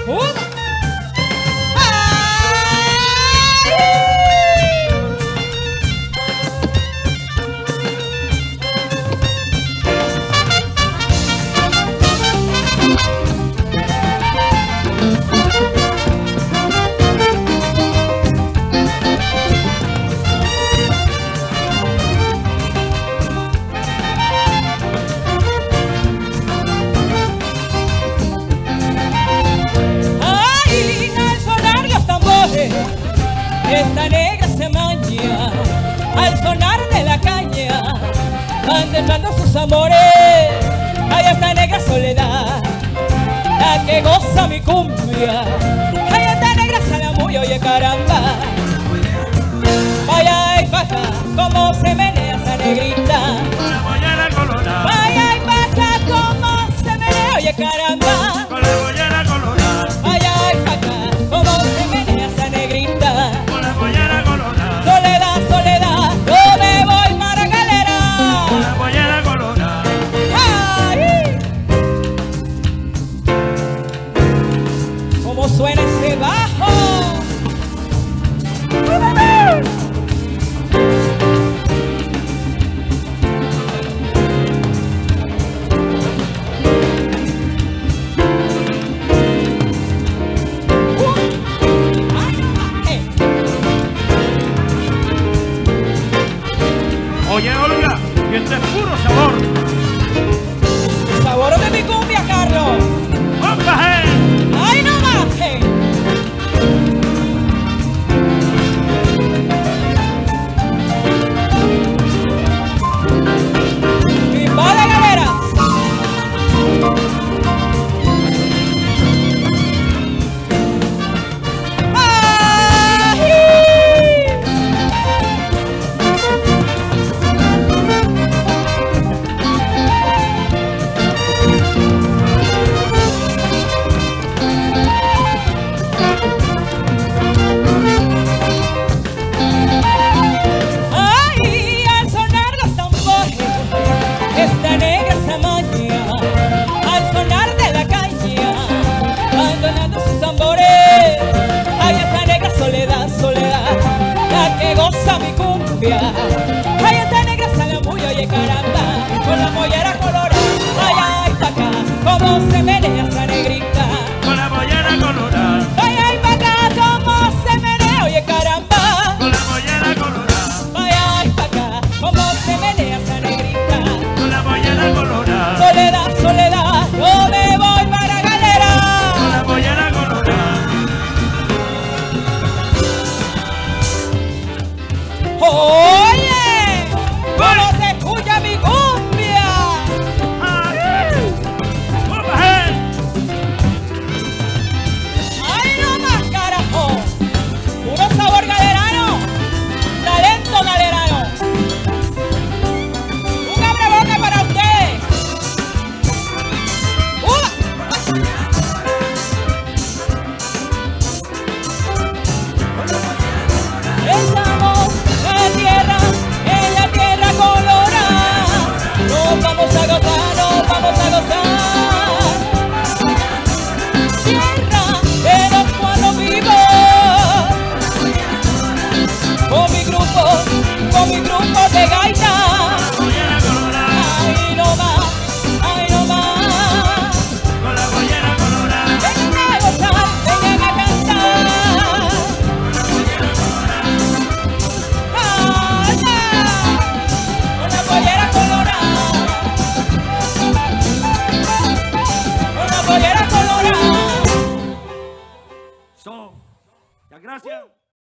Esta negra se maña al sonar de la caña, van dejando sus amores. Ay, esta negra soledad, la que goza mi cumbia. Ay, esta negra salamuyo, oye caramba. Vaya y baja, como se menea esa negrita. Vaya y baja, como se menea, oye caramba. Vaya y baja, como se menea esa negrita. Soledad, soledad, yo me voy para Galera. ¡Ay! ¿Cómo suena ese bajo? Oye, Olga, y este es puro sabor. Sabor de mi cumbia, Carlos. ¡Opa, ¡Ay, no más! ¡Mi padre Galera! Esta negra se maña al sonar de la caña, abandonando sus tambores. Ay, esta negra soledad, soledad, la que goza mi cumbia. Ay, esta negra salamuyo, oye caramba, con la mollera colorada. Ay, ay, pa' acá, como se menea esa negrita. con la mollera colorada, Ay, ay, pa' acá, como se menea, oye caramba. con la mollera colorada, Ay, ay, pa' acá, como se menea esa negrita. con la mollera colorada, Soledad, soledad, yo me voy para Galera. con la mollera colorada. Oye, ¿cómo se escucha mi cumbia? ¡Ay, no más, carajo! Puro sabor galerano, talento galerano. Un abreboca para ustedes. Estamos en la tierra colorada. Nos vamos a gozar, nos vamos a gozar. Tierra de los pueblos vivos. Con mi grupo de gaita. Ay, no más, ay, no más. Con la mollera colorada, Vengan a gozar, vengan a cantar. Con la pollera colorada, con la pollera colorada. muchas gracias.